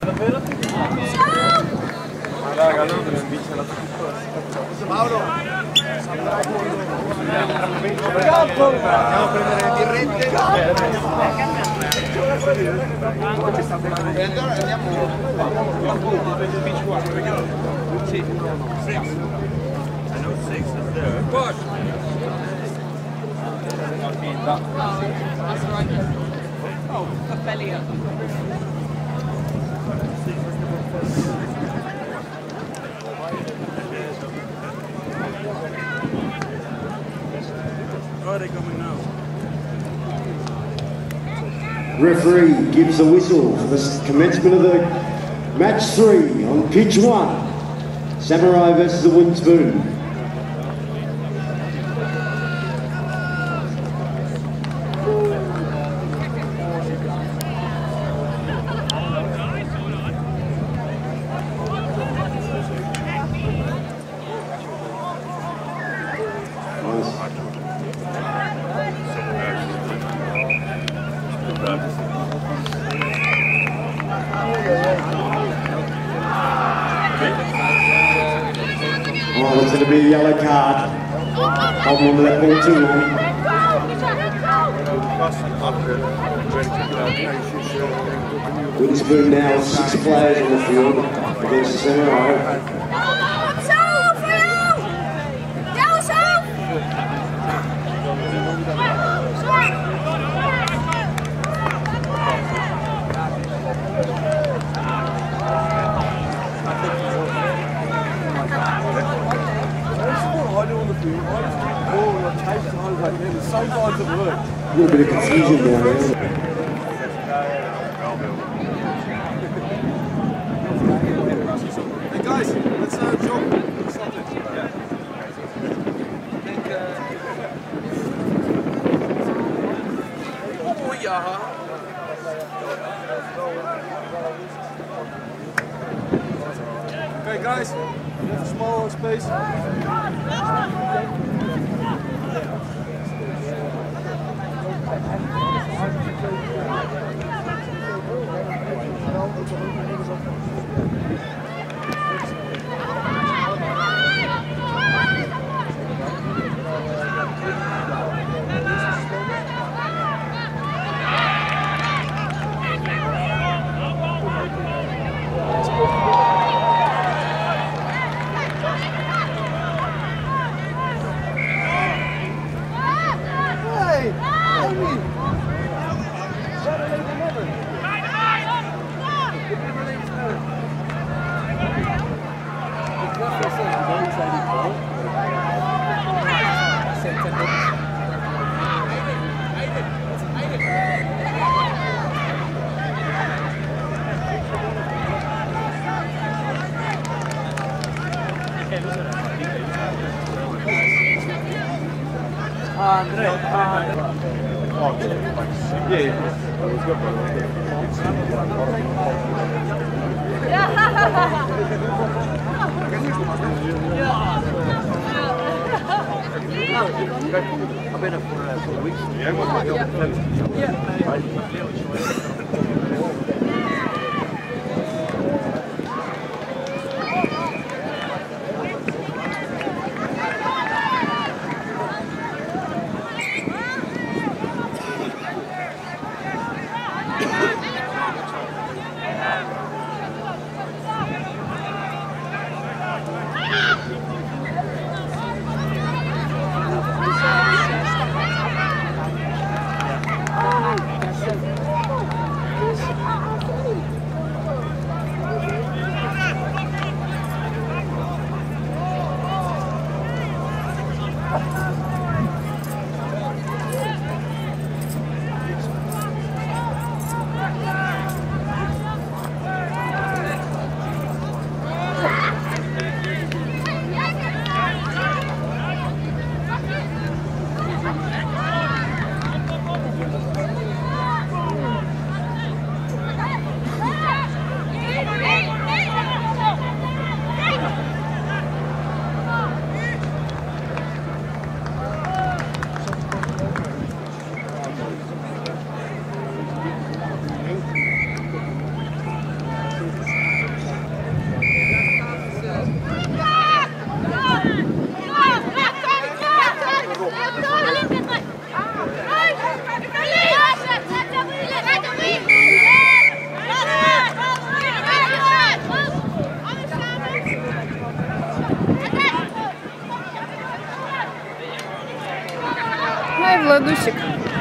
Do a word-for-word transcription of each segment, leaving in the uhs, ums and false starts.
Mauro, andiamo a prendere le birrette. E allora andiamo sì. I know six is there. Push. That's right. Oh, a belly up. Oh, they're coming now. Referee gives the whistle for the commencement of the match three on pitch one. Samurai versus the Wooden Spoon. Oh, it's going to be a yellow card. Holding on to that ball too long. Wooden Spoon now with six players on the field against the Samurai. Sometimes it works. A little bit of confusion down there. Hey guys, let's uh, jog something. Yeah. I think, uh... Oh, yeah. Okay guys, we have a small space. Andrea, Andrea. Oh, yeah. I've been up for uh, four weeks. Yeah. Yeah. Yes. Владусик.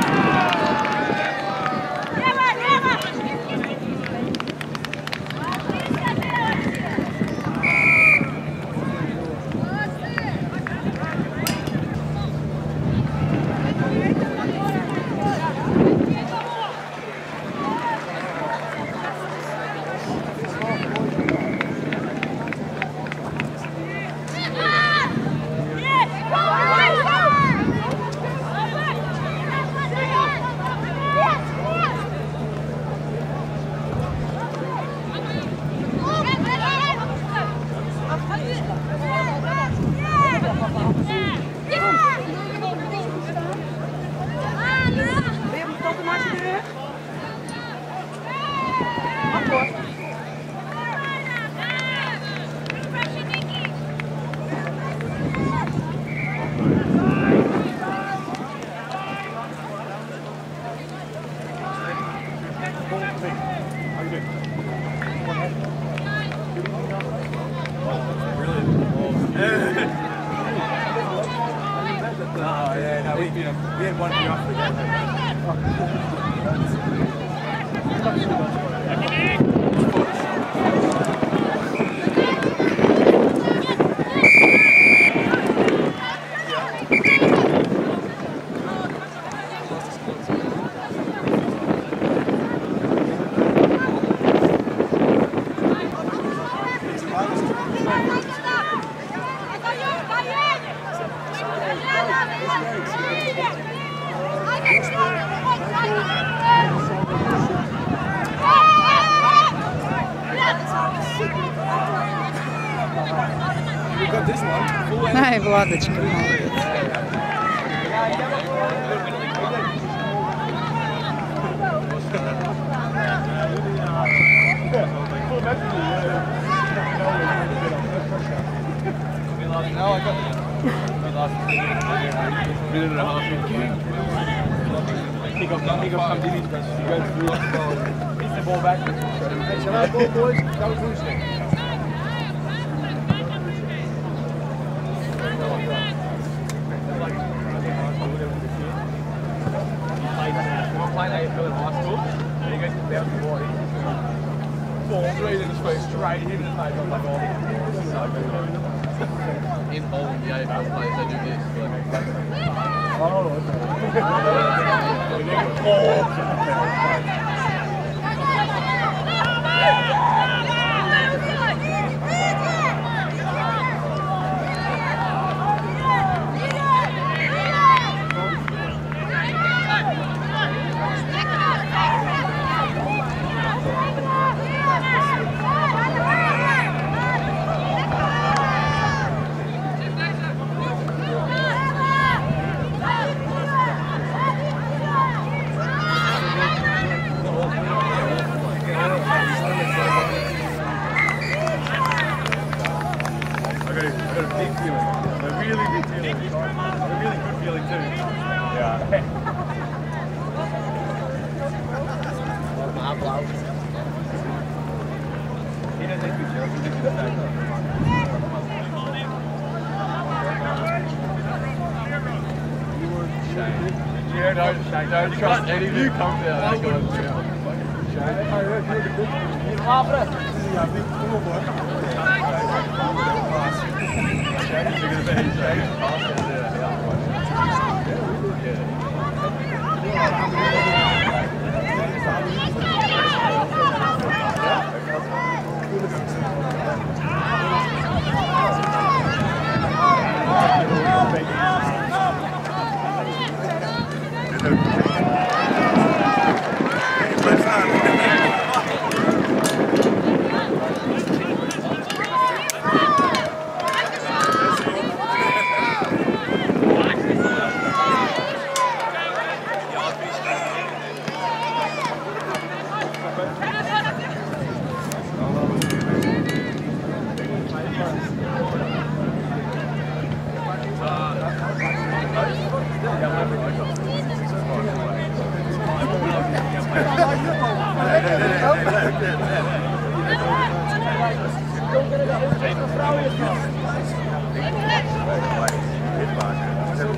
Ай, Владочка, молодец. In Holland, the A F L players, they do this. Yeah, no, Shane, don't trust any of you come down. That guy's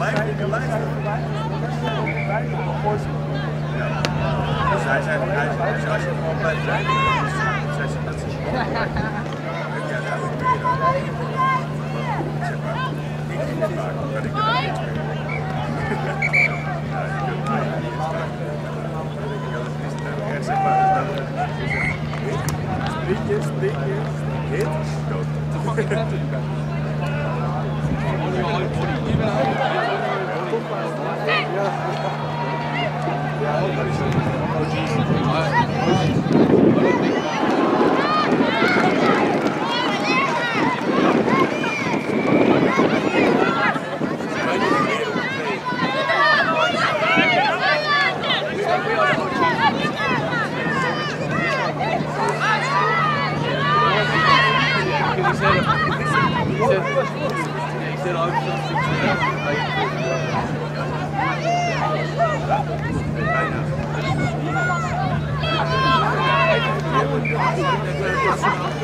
Dus hij zei, hij zei, als je gewoon blijft zijn, dan zei ze dat ze gewoon ja, daar moet je dan. Zeg maar, niet in de vaak, dat ik er niet mee. Ja, je kunt mij niet eens maken. Dat is echt, zeg maar, sprietjes, sprietjes, hit, dood. Dat mag ik net doen. Bijna.